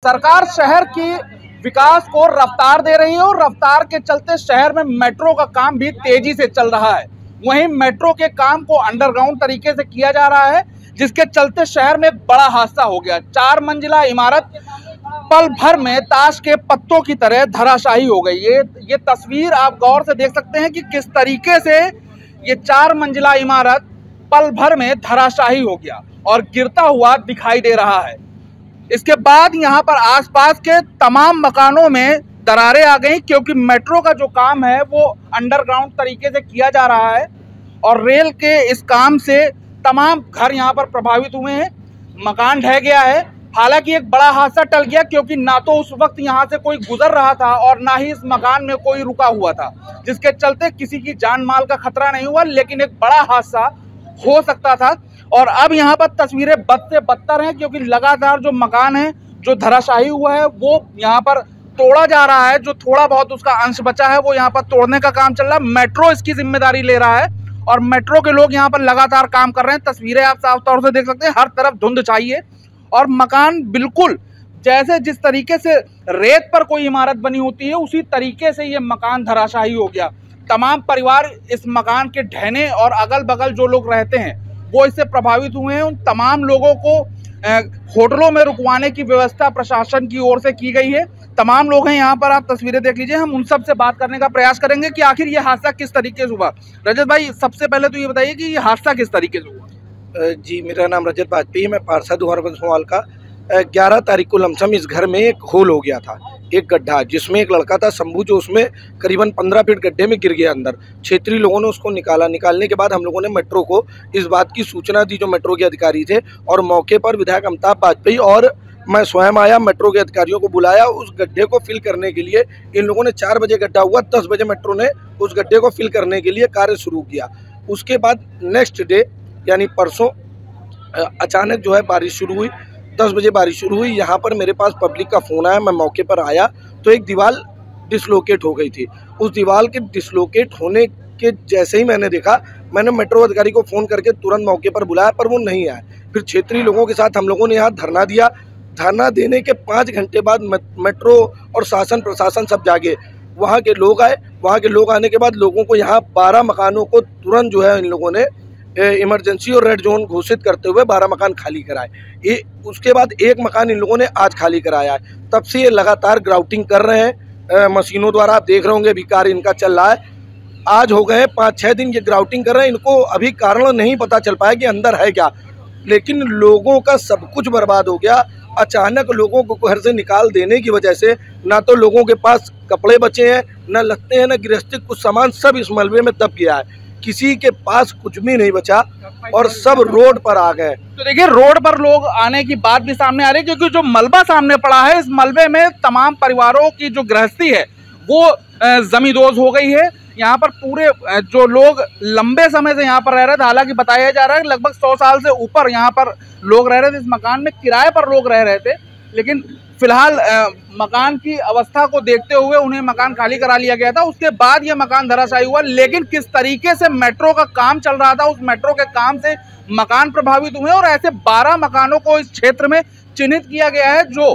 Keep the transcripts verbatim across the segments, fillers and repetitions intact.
सरकार शहर की विकास को रफ्तार दे रही है और रफ्तार के चलते शहर में मेट्रो का काम भी तेजी से चल रहा है। वहीं मेट्रो के काम को अंडरग्राउंड तरीके से किया जा रहा है, जिसके चलते शहर में एक बड़ा हादसा हो गया। चार मंजिला इमारत पल भर में ताश के पत्तों की तरह धराशायी हो गई। ये ये तस्वीर आप गौर से देख सकते हैं कि किस तरीके से ये चार मंजिला इमारत पल भर में धराशायी हो गया और गिरता हुआ दिखाई दे रहा है। इसके बाद यहाँ पर आसपास के तमाम मकानों में दरारें आ गई, क्योंकि मेट्रो का जो काम है वो अंडरग्राउंड तरीके से किया जा रहा है और रेल के इस काम से तमाम घर यहाँ पर प्रभावित हुए हैं। मकान ढह गया है। हालांकि एक बड़ा हादसा टल गया, क्योंकि ना तो उस वक्त यहाँ से कोई गुजर रहा था और ना ही इस मकान में कोई रुका हुआ था, जिसके चलते किसी की जान माल का खतरा नहीं हुआ। लेकिन एक बड़ा हादसा हो सकता था और अब यहाँ पर तस्वीरें बद से बदतर हैं, क्योंकि लगातार जो मकान है जो धराशायी हुआ है वो यहाँ पर तोड़ा जा रहा है। जो थोड़ा बहुत उसका अंश बचा है वो यहाँ पर तोड़ने का काम चल रहा है। मेट्रो इसकी जिम्मेदारी ले रहा है और मेट्रो के लोग यहाँ पर लगातार काम कर रहे हैं। तस्वीरें आप साफ तौर से देख सकते हैं, हर तरफ धुंध चाहिए और मकान बिल्कुल जैसे जिस तरीके से रेत पर कोई इमारत बनी होती है उसी तरीके से ये मकान धराशायी हो गया। तमाम परिवार इस मकान के ढहने और अगल बगल जो लोग रहते हैं वो इससे प्रभावित हुए हैं। उन तमाम लोगों को होटलों में रुकवाने की व्यवस्था प्रशासन की ओर से की गई है। तमाम लोग हैं यहाँ पर, आप तस्वीरें देख लीजिए। हम उन सब से बात करने का प्रयास करेंगे कि आखिर ये हादसा किस तरीके से हुआ। रजत भाई, सबसे पहले तो ये बताइए कि ये हादसा किस तरीके से हुआ। जी, मेरा नाम रजत वाजपेयी, मैं पार्षद हूँ हरबंसवाल का। ग्यारह तारीख को लमसम इस घर में एक होल हो गया था, एक गड्ढा, जिसमें एक लड़का था शंभू, जो उसमें करीबन पंद्रह फीट गड्ढे में गिर गया अंदर। क्षेत्रीय लोगों ने उसको निकाला। निकालने के बाद हम लोगों ने मेट्रो को इस बात की सूचना दी, जो मेट्रो के अधिकारी थे, और मौके पर विधायक अमिताभ वाजपेयी और मैं स्वयं आया, मेट्रो के अधिकारियों को बुलाया। उस गड्ढे को फिल करने के लिए इन लोगों ने चार बजे गड्ढा हुआ, दस बजे मेट्रो ने उस गड्ढे को फिल करने के लिए कार्य शुरू किया। उसके बाद नेक्स्ट डे यानी परसों अचानक जो है बारिश शुरू हुई। दस बजे बारिश शुरू हुई। यहाँ पर मेरे पास पब्लिक का फ़ोन आया, मैं मौके पर आया तो एक दीवार डिसलोकेट हो गई थी। उस दीवार के डिसलोकेट होने के जैसे ही मैंने देखा, मैंने मेट्रो अधिकारी को फ़ोन करके तुरंत मौके पर बुलाया, पर वो नहीं आए। फिर क्षेत्रीय लोगों के साथ हम लोगों ने यहाँ धरना दिया। धरना देने के पाँच घंटे बाद मेट्रो और शासन प्रशासन सब जागे। वहाँ के लोग आए। वहाँ के लोग आने के बाद लोगों को यहाँ बारह मकानों को तुरंत जो है इन लोगों ने इमरजेंसी और रेड जोन घोषित करते हुए बारह मकान खाली कराए। ये उसके बाद एक मकान इन लोगों ने आज खाली कराया है। तब से ये लगातार ग्राउटिंग कर रहे हैं मशीनों द्वारा। आप देख रहे होंगे अभी कार्य इनका चल रहा है। आज हो गए पाँच छः दिन ये ग्राउटिंग कर रहे हैं। इनको अभी कारण नहीं पता चल पाया कि अंदर है क्या, लेकिन लोगों का सब कुछ बर्बाद हो गया। अचानक लोगों को घर से निकाल देने की वजह से ना तो लोगों के पास कपड़े बचे हैं, न लगते हैं, न गृहस्थी, कुछ सामान सब इस मलबे में दब गया है। किसी के पास कुछ भी नहीं बचा और सब रोड पर आ गए। तो देखिए, रोड पर लोग आने की बात भी सामने आ रही है, क्योंकि जो मलबा सामने पड़ा है, इस मलबे में तमाम परिवारों की जो गृहस्थी है वो जमींदोज हो गई है। यहाँ पर पूरे जो लोग लंबे समय से यहाँ पर रह रहे थे, हालांकि बताया जा रहा है लगभग सौ साल से ऊपर यहाँ पर लोग रह रहे थे। इस मकान में किराए पर लोग रह रहे थे, लेकिन फिलहाल मकान की अवस्था को देखते हुए उन्हें मकान खाली करा लिया गया था। उसके बाद ये मकान धराशायी हुआ। लेकिन किस तरीके से मेट्रो का काम चल रहा था, उस मेट्रो के काम से मकान प्रभावित हुए और ऐसे बारह मकानों को इस क्षेत्र में चिन्हित किया गया है, जो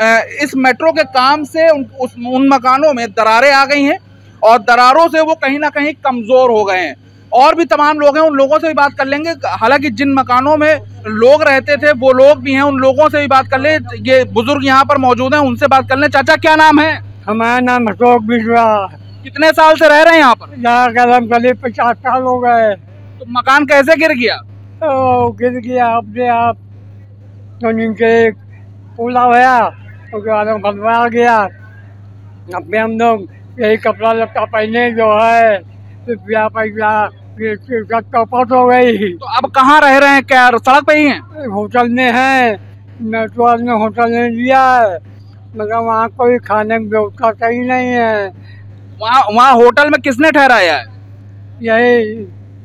इस मेट्रो के काम से उन, उस, उन मकानों में दरारें आ गई हैं और दरारों से वो कहीं ना कहीं कमजोर हो गए हैं। और भी तमाम लोग हैं, उन लोगों से भी बात कर लेंगे। हालांकि जिन मकानों में लोग रहते थे वो लोग भी हैं, उन लोगों से भी बात कर ले। ये बुजुर्ग यहाँ पर मौजूद हैं, उनसे बात कर लें। चाचा, क्या नाम है? हमारा नाम अशोक बिश्वा। कितने साल से रह रहे हैं यहाँ पर? यहाँ कदम करीब पचास साल हो गए। तो मकान कैसे गिर गया? तो गिर गया अपने आप, तो नीचे पुला हुआ, उसके बाद हम बनवा गया। अपने हम लोग यही कपड़ा लत्ता पहने जो है, रुपया पैसा चौपट हो गई। तो अब कहाँ रह रहे हैं? क्या सड़क पे ही हैं? होटल में है। मेट्रो ने होटल ने लिया है, मगर वहाँ कोई खाने की व्यवस्था सही नहीं है। वहाँ वहाँ होटल में किसने ठहराया है? यही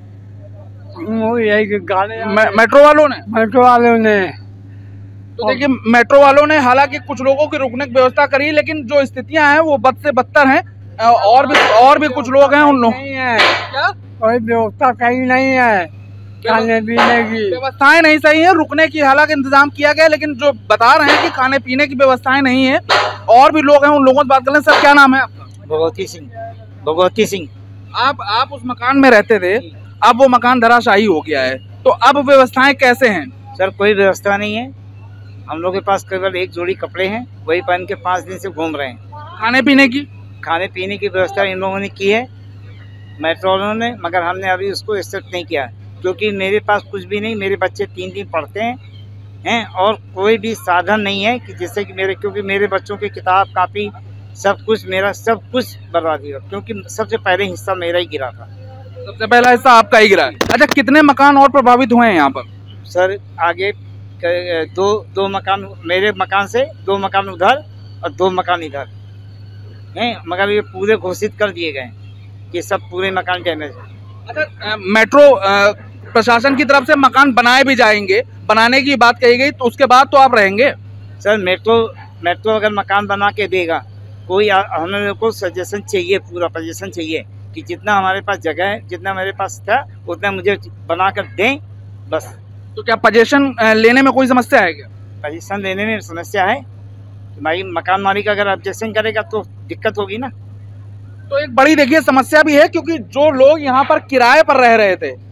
यही गाने मेट्रो वालों ने मेट्रो वालों ने तो देखिए, मेट्रो वालों ने हालांकि कुछ लोगों की रुकने की व्यवस्था करी, लेकिन जो स्थितियां हैं वो बद से बदतर हैं। और भी और भी कुछ लोग हैं, उन लोग नहीं है क्या, कोई व्यवस्था सही नहीं है। खाने पीने की व्यवस्थाएं नहीं सही है, रुकने की हालांकि इंतजाम किया गया, लेकिन जो बता रहे हैं कि खाने पीने की व्यवस्थाएं नहीं है। और भी लोग हैं, उन लोगों से बात कर लें। सर क्या नाम है आपका? भगवती सिंह। भगवती सिंह। आप आप उस मकान में रहते थे, अब वो मकान धराशायी हो गया है, तो अब व्यवस्थाएं कैसे हैं? सर कोई व्यवस्था नहीं है, हम लोग के पास केवल एक जोड़ी कपड़े हैं, वही पहन के पाँच दिन से घूम रहे हैं। खाने पीने की खाने पीने की व्यवस्था इन लोगों ने की है, मेट्रो वालों ने, मगर हमने अभी उसको एक्सेप्ट नहीं किया, क्योंकि मेरे पास कुछ भी नहीं, मेरे बच्चे तीन दिन पढ़ते हैं हैं और कोई भी साधन नहीं है कि जिससे कि मेरे, क्योंकि मेरे बच्चों की किताब कापी सब कुछ, मेरा सब कुछ बर्बाद हुआ, क्योंकि सबसे पहले हिस्सा मेरा ही गिरा था। सबसे पहला हिस्सा आपका ही गिरा है। अच्छा, कितने मकान और प्रभावित हुए हैं यहाँ पर? सर आगे दो दो मकान, मेरे मकान से दो मकान उधर और दो मकान इधर हैं, मगर ये पूरे घोषित कर दिए गए कि सब पूरे मकान डैमेज है। अच्छा, मेट्रो प्रशासन की तरफ से मकान बनाए भी जाएंगे, बनाने की बात कही गई, तो उसके बाद तो आप रहेंगे? सर मेट्रो मेट्रो अगर मकान बना के देगा, कोई हम लोगों को सजेशन चाहिए, पूरा सजेशन चाहिए कि जितना हमारे पास जगह है, जितना मेरे पास था, उतना मुझे बना कर दें बस। तो क्या पोजीशन लेने में कोई समस्या है क्या? पोजीशन लेने में समस्या है, भाई मकान मालिक अगर ऑब्जेक्शन करेगा तो दिक्कत होगी ना। तो एक बड़ी देखिए समस्या भी है, क्योंकि जो लोग यहाँ पर किराए पर रह रहे थे,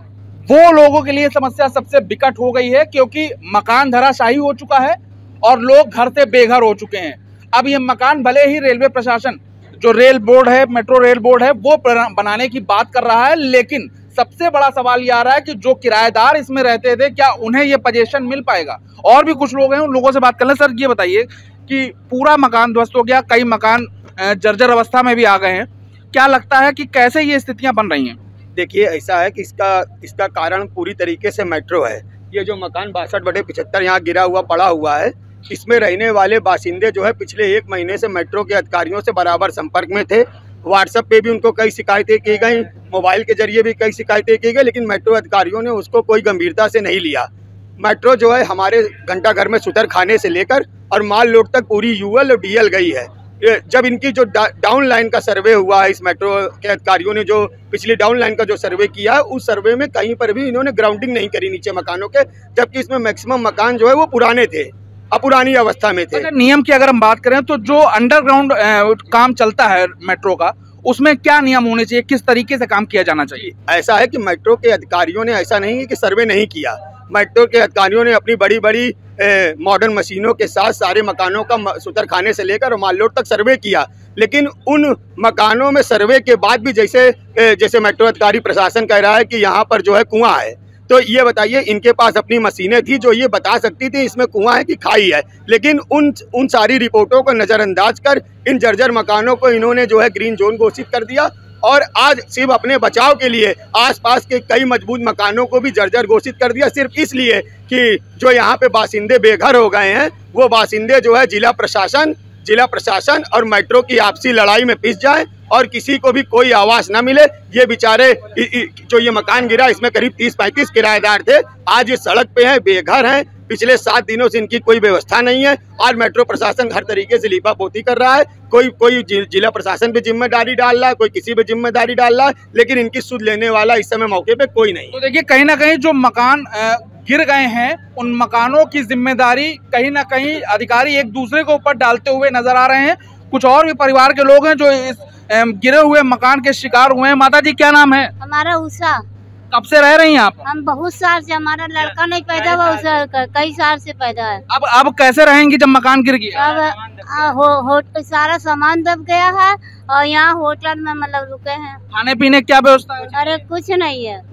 वो लोगों के लिए समस्या सबसे विकट हो गई है, क्योंकि मकान धराशायी हो चुका है और लोग घर से बेघर हो चुके हैं। अब ये मकान भले ही रेलवे प्रशासन, जो रेल बोर्ड है, मेट्रो रेल बोर्ड है, वो बनाने की बात कर रहा है, लेकिन सबसे बड़ा सवाल ये आ रहा है कि जो किराएदार इसमें रहते थे, क्या उन्हें ये पोजीशन मिल पाएगा? और भी कुछ लोग हैं, उन लोगों से बात कर लें। सर ये बताइए कि पूरा मकान ध्वस्त हो गया, कई मकान जर्जर अवस्था में भी आ गए हैं, क्या लगता है कि कैसे ये स्थितियां बन रही हैं? देखिए ऐसा है कि इसका इसका कारण पूरी तरीके से मेट्रो है। ये जो मकान बासठ बटे पिछहत्तर यहाँ गिरा हुआ पड़ा हुआ है, इसमें रहने वाले बासिंदे जो है पिछले एक महीने से मेट्रो के अधिकारियों से बराबर संपर्क में थे। व्हाट्सएप पे भी उनको कई शिकायतें की गई, मोबाइल के जरिए भी कई शिकायतें की गई, लेकिन मेट्रो अधिकारियों ने उसको कोई गंभीरता से नहीं लिया। मेट्रो जो है हमारे घंटा घर में सुतर खाने से लेकर और माल लोड तक पूरी यूएल और डीएल गई है। जब इनकी जो डा, डाउन लाइन का सर्वे हुआ है, इस मेट्रो के अधिकारियों ने जो पिछली डाउन लाइन का जो सर्वे किया है, उस सर्वे में कहीं पर भी इन्होंने ग्राउंडिंग नहीं करी नीचे मकानों के, जबकि इसमें मैक्सिमम मकान जो है वो पुराने थे, अपुरानी अवस्था में थे। अगर नियम की अगर हम बात करें तो जो अंडरग्राउंड काम चलता है मेट्रो का, उसमें क्या नियम होने चाहिए, किस तरीके से काम किया जाना चाहिए? ऐसा है कि मेट्रो के अधिकारियों ने, ऐसा नहीं है कि सर्वे नहीं किया, मेट्रो के अधिकारियों ने अपनी बड़ी बड़ी मॉडर्न मशीनों के साथ सारे मकानों का सुतर खाने से लेकर माल लोड तक सर्वे किया, लेकिन उन मकानों में सर्वे के बाद भी जैसे जैसे मेट्रो अधिकारी प्रशासन कह रहा है कि यहाँ पर जो है कुआं है, तो ये बताइए इनके पास अपनी मशीनें थी जो ये बता सकती थी इसमें कुआं है कि खाई है, लेकिन उन उन सारी रिपोर्टों को नज़रअंदाज कर इन जर्जर मकानों को इन्होंने जो है ग्रीन जोन घोषित कर दिया और आज सिर्फ अपने बचाव के लिए आसपास के कई मजबूत मकानों को भी जर्जर घोषित कर दिया, सिर्फ इसलिए कि जो यहाँ पे बासिंदे बेघर हो गए हैं, वो बासिंदे जो है जिला प्रशासन जिला प्रशासन और मेट्रो की आपसी लड़ाई में पिस जाएं और किसी को भी कोई आवाज़ ना मिले। ये बेचारे जो ये मकान गिरा, इसमें करीब तीस पैंतीस किराएदार थे, आज ये सड़क पे हैं, बेघर हैं, पिछले सात दिनों से इनकी कोई व्यवस्था नहीं है। आज मेट्रो प्रशासन हर तरीके से लीपापोती कर रहा है, कोई कोई जिला प्रशासन पे जिम्मेदारी डाल रहा है, कोई किसी पे जिम्मेदारी डाल रहा है, लेकिन इनकी सुध लेने वाला इस समय मौके पे कोई नहीं। तो देखिए कहीं ना कहीं जो मकान गिर गए हैं, उन मकानों की जिम्मेदारी कहीं ना कहीं अधिकारी एक दूसरे के ऊपर डालते हुए नजर आ रहे हैं। कुछ और भी परिवार के लोग हैं जो इस गिरे हुए मकान के शिकार हुए हैं। माता जी क्या नाम है? हमारा उषा। कब से रह रही हैं आप? हम बहुत साल से, हमारा लड़का नहीं पैदा हुआ, उषा कई साल से पैदा है। अब अब कैसे रहेंगी जब मकान गिर गया? अब हो, हो, सारा सामान दब गया है और यहाँ होटल में मतलब रुके हैं। खाने पीने क्या व्यवस्था है? अरे कुछ नहीं है।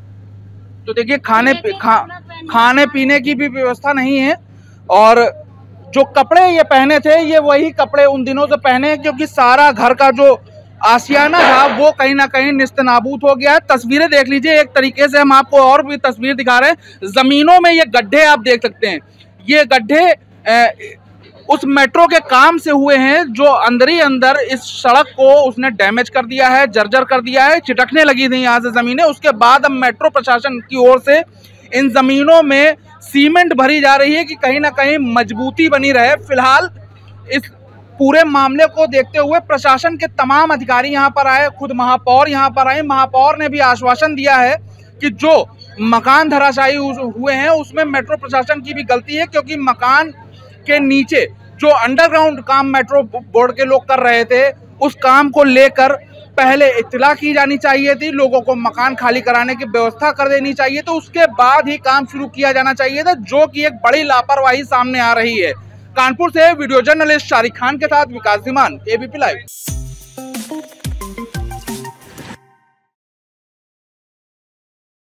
तो देखिए खाने खा, खाने पीने की भी व्यवस्था नहीं है और जो कपड़े ये पहने थे, ये वही कपड़े उन दिनों से पहने, क्योंकि सारा घर का जो आशियाना था वो कहीं ना कहीं निस्तनाबूद हो गया है। तस्वीरें देख लीजिए, एक तरीके से हम आपको और भी तस्वीर दिखा रहे हैं। जमीनों में ये गड्ढे आप देख सकते हैं, ये गड्ढे उस मेट्रो के काम से हुए हैं जो अंदर ही अंदर इस सड़क को उसने डैमेज कर दिया है, जर्जर कर दिया है, चिटकने लगी थी यहाँ से ज़मीनें। उसके बाद अब मेट्रो प्रशासन की ओर से इन ज़मीनों में सीमेंट भरी जा रही है कि कहीं ना कहीं मजबूती बनी रहे। फिलहाल इस पूरे मामले को देखते हुए प्रशासन के तमाम अधिकारी यहाँ पर आए, खुद महापौर यहाँ पर आए। महापौर ने भी आश्वासन दिया है कि जो मकान धराशायी हुए हैं उसमें मेट्रो प्रशासन की भी गलती है, क्योंकि मकान के नीचे जो अंडरग्राउंड काम मेट्रो बोर्ड के लोग कर रहे थे उस काम को लेकर पहले इत्तला की जानी चाहिए थी, लोगों को मकान खाली कराने की व्यवस्था कर देनी चाहिए, तो उसके बाद ही काम शुरू किया जाना चाहिए था, जो कि एक बड़ी लापरवाही सामने आ रही है। कानपुर से वीडियो जर्नलिस्ट शारिक खान के साथ विकास धीमान, एबीपी लाइव।